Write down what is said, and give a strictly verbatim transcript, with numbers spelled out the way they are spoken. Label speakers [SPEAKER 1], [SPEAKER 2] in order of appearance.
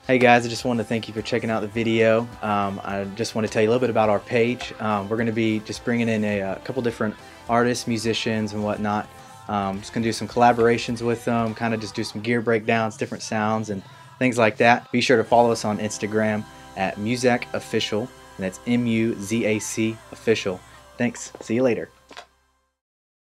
[SPEAKER 1] Hey guys, I just wanted to thank you for checking out the video. Um, I just want to tell you a little bit about our page. Um, we're going to be just bringing in a, a couple different artists, musicians, and whatnot. Um, just going to do some collaborations with them, kind of just do some gear breakdowns, different sounds, and things like that. Be sure to follow us on Instagram at Muzac Official, and that's M U Z A C Official. Thanks. See you later.